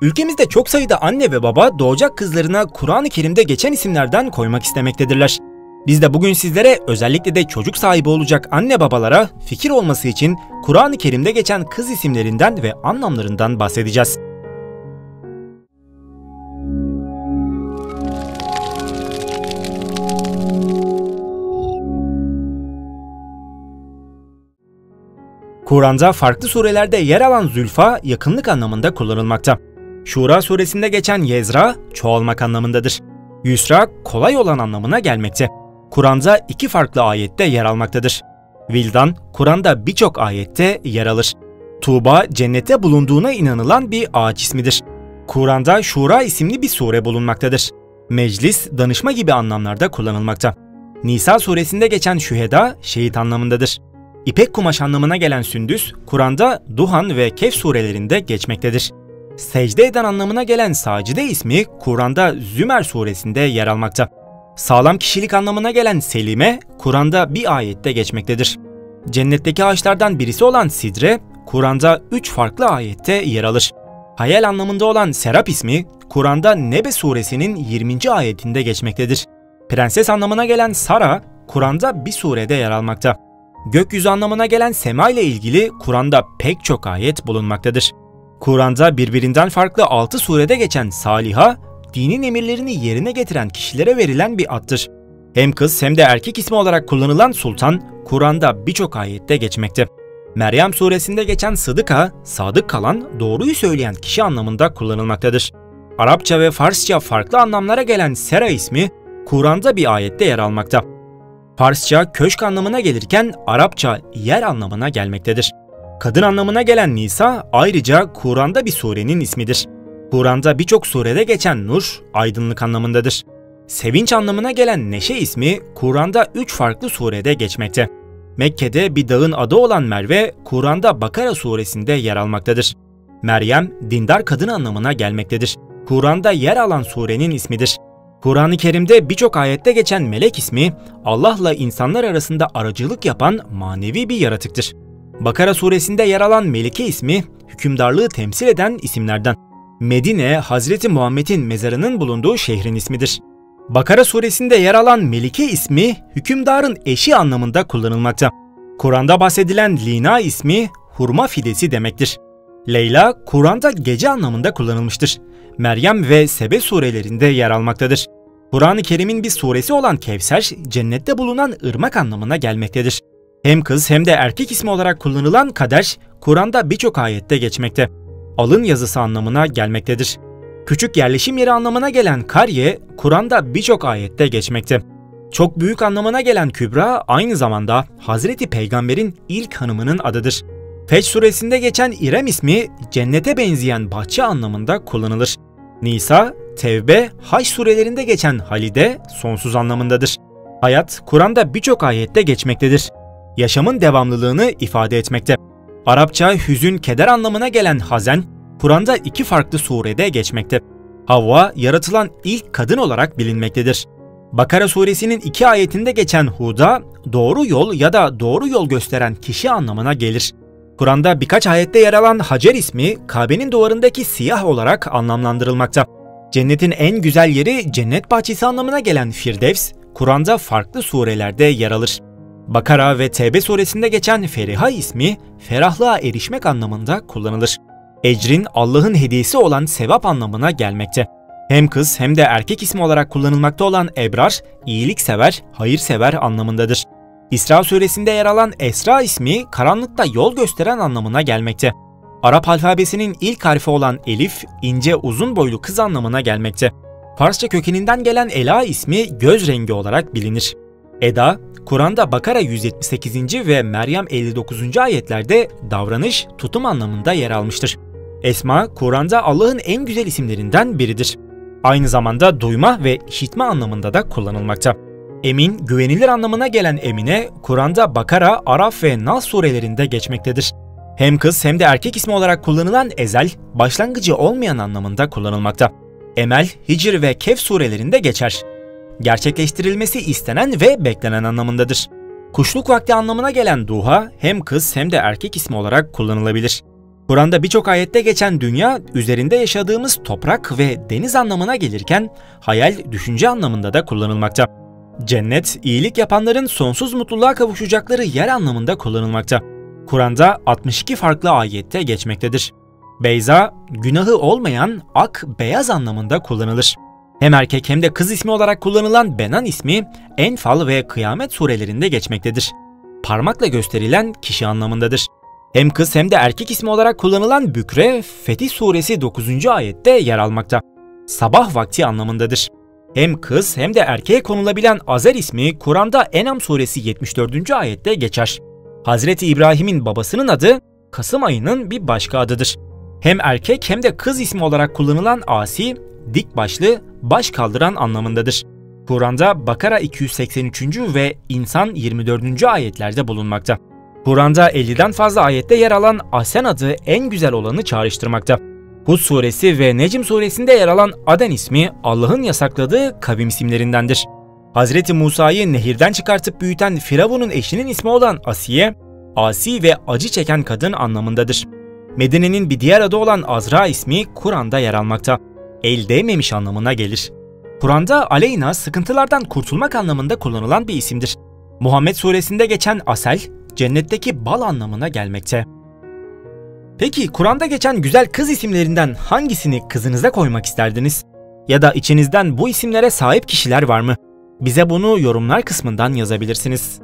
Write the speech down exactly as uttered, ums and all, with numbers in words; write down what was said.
Ülkemizde çok sayıda anne ve baba doğacak kızlarına Kur'an-ı Kerim'de geçen isimlerden koymak istemektedirler. Biz de bugün sizlere, özellikle de çocuk sahibi olacak anne babalara fikir olması için Kur'an-ı Kerim'de geçen kız isimlerinden ve anlamlarından bahsedeceğiz. Kur'an'da farklı surelerde yer alan Zülfa, yakınlık anlamında kullanılmakta. Şura suresinde geçen Yezra, çoğalmak anlamındadır. Yusra, kolay olan anlamına gelmekte. Kur'an'da iki farklı ayette yer almaktadır. Vildan, Kur'an'da birçok ayette yer alır. Tuğba, cennette bulunduğuna inanılan bir ağaç ismidir. Kur'an'da Şura isimli bir sure bulunmaktadır. Meclis, danışma gibi anlamlarda kullanılmakta. Nisa suresinde geçen Şüheda, şehit anlamındadır. İpek kumaş anlamına gelen Sündüs, Kur'an'da Duhan ve Kehf surelerinde geçmektedir. Secde eden anlamına gelen Sacide ismi, Kur'an'da Zümer suresinde yer almakta. Sağlam kişilik anlamına gelen Selime, Kur'an'da bir ayette geçmektedir. Cennetteki ağaçlardan birisi olan Sidre, Kur'an'da üç farklı ayette yer alır. Hayal anlamında olan Serap ismi, Kur'an'da Nebe suresinin yirminci ayetinde geçmektedir. Prenses anlamına gelen Sara, Kur'an'da bir surede yer almakta. Gökyüzü anlamına gelen Sema ile ilgili Kur'an'da pek çok ayet bulunmaktadır. Kur'an'da birbirinden farklı altı surede geçen Saliha, dinin emirlerini yerine getiren kişilere verilen bir addır. Hem kız hem de erkek ismi olarak kullanılan Sultan, Kur'an'da birçok ayette geçmekte. Meryem suresinde geçen Sıdıka, sadık kalan, doğruyu söyleyen kişi anlamında kullanılmaktadır. Arapça ve Farsça farklı anlamlara gelen Sera ismi, Kur'an'da bir ayette yer almakta. Farsça köşk anlamına gelirken Arapça yer anlamına gelmektedir. Kadın anlamına gelen Nisa ayrıca Kur'an'da bir surenin ismidir. Kur'an'da birçok surede geçen Nur, aydınlık anlamındadır. Sevinç anlamına gelen Neşe ismi Kur'an'da üç farklı surede geçmekte. Mekke'de bir dağın adı olan Merve, Kur'an'da Bakara suresinde yer almaktadır. Meryem, dindar kadın anlamına gelmektedir. Kur'an'da yer alan surenin ismidir. Kur'an-ı Kerim'de birçok ayette geçen melek ismi, Allah'la insanlar arasında aracılık yapan manevi bir yaratıktır. Bakara suresinde yer alan Melike ismi, hükümdarlığı temsil eden isimlerden. Medine, Hazreti Muhammed'in mezarının bulunduğu şehrin ismidir. Bakara suresinde yer alan Melike ismi, hükümdarın eşi anlamında kullanılmakta. Kur'an'da bahsedilen Lina ismi, hurma fidesi demektir. Leyla, Kur'an'da gece anlamında kullanılmıştır. Meryem ve Sebe surelerinde yer almaktadır. Kur'an-ı Kerim'in bir suresi olan Kevser, cennette bulunan ırmak anlamına gelmektedir. Hem kız hem de erkek ismi olarak kullanılan Kader, Kur'an'da birçok ayette geçmekte. Alın yazısı anlamına gelmektedir. Küçük yerleşim yeri anlamına gelen Karye, Kur'an'da birçok ayette geçmekte. Çok büyük anlamına gelen Kübra, aynı zamanda Hazreti Peygamber'in ilk hanımının adıdır. Feç suresinde geçen İrem ismi, cennete benzeyen bahçe anlamında kullanılır. Nisa, Tevbe, Haç surelerinde geçen Halide, sonsuz anlamındadır. Hayat, Kur'an'da birçok ayette geçmektedir. Yaşamın devamlılığını ifade etmekte. Arapça hüzün, keder anlamına gelen Hazen, Kur'an'da iki farklı surede geçmekte. Havva, yaratılan ilk kadın olarak bilinmektedir. Bakara suresinin iki ayetinde geçen Huda, doğru yol ya da doğru yol gösteren kişi anlamına gelir. Kur'an'da birkaç ayette yer alan Hacer ismi, Kabe'nin duvarındaki siyah olarak anlamlandırılmakta. Cennetin en güzel yeri cennet bahçesi anlamına gelen Firdevs, Kur'an'da farklı surelerde yer alır. Bakara ve Tevbe suresinde geçen Feriha ismi, ferahlığa erişmek anlamında kullanılır. Ecrin, Allah'ın hediyesi olan sevap anlamına gelmekte. Hem kız hem de erkek ismi olarak kullanılmakta olan Ebrar, iyiliksever, hayırsever anlamındadır. İsra suresinde yer alan Esra ismi, karanlıkta yol gösteren anlamına gelmekte. Arap alfabesinin ilk harfi olan Elif, ince uzun boylu kız anlamına gelmekte. Farsça kökeninden gelen Ela ismi göz rengi olarak bilinir. Eda, Kur'an'da Bakara yüz yetmiş sekizinci ve Meryem elli dokuzuncu ayetlerde davranış, tutum anlamında yer almıştır. Esma, Kur'an'da Allah'ın en güzel isimlerinden biridir. Aynı zamanda duyma ve işitme anlamında da kullanılmakta. Emin, güvenilir anlamına gelen Emine, Kur'an'da Bakara, Araf ve Nas surelerinde geçmektedir. Hem kız hem de erkek ismi olarak kullanılan Ezel, başlangıcı olmayan anlamında kullanılmakta. Emel, Hicr ve Kehf surelerinde geçer. Gerçekleştirilmesi istenen ve beklenen anlamındadır. Kuşluk vakti anlamına gelen Duha, hem kız hem de erkek ismi olarak kullanılabilir. Kur'an'da birçok ayette geçen dünya, üzerinde yaşadığımız toprak ve deniz anlamına gelirken hayal, düşünce anlamında da kullanılmakta. Cennet, iyilik yapanların sonsuz mutluluğa kavuşacakları yer anlamında kullanılmakta. Kur'an'da altmış iki farklı ayette geçmektedir. Beyza, günahı olmayan, ak, beyaz anlamında kullanılır. Hem erkek hem de kız ismi olarak kullanılan Benan ismi Enfal ve Kıyamet surelerinde geçmektedir. Parmakla gösterilen kişi anlamındadır. Hem kız hem de erkek ismi olarak kullanılan Bükre, Fetih suresi dokuzuncu ayette yer almakta. Sabah vakti anlamındadır. Hem kız hem de erkeğe konulabilen Azer ismi Kur'an'da En'am suresi yetmiş dördüncü ayette geçer. Hazreti İbrahim'in babasının adı Kasım ayının bir başka adıdır. Hem erkek hem de kız ismi olarak kullanılan Asi, dik başlı, baş kaldıran anlamındadır. Kur'an'da Bakara iki yüz seksen üçüncü ve İnsan yirmi dördüncü ayetlerde bulunmakta. Kur'an'da elliden fazla ayette yer alan Ahsen adı en güzel olanı çağrıştırmakta. Hud suresi ve Necm suresinde yer alan Aden ismi Allah'ın yasakladığı kavim isimlerindendir. Hazreti Musa'yı nehirden çıkartıp büyüten Firavun'un eşinin ismi olan Asiye, asi ve acı çeken kadın anlamındadır. Medine'nin bir diğer adı olan Azra ismi Kur'an'da yer almakta. El değmemiş anlamına gelir. Kur'an'da Aleyna sıkıntılardan kurtulmak anlamında kullanılan bir isimdir. Muhammed suresinde geçen Asel, cennetteki bal anlamına gelmekte. Peki Kur'an'da geçen güzel kız isimlerinden hangisini kızınıza koymak isterdiniz? Ya da içinizden bu isimlere sahip kişiler var mı? Bize bunu yorumlar kısmından yazabilirsiniz.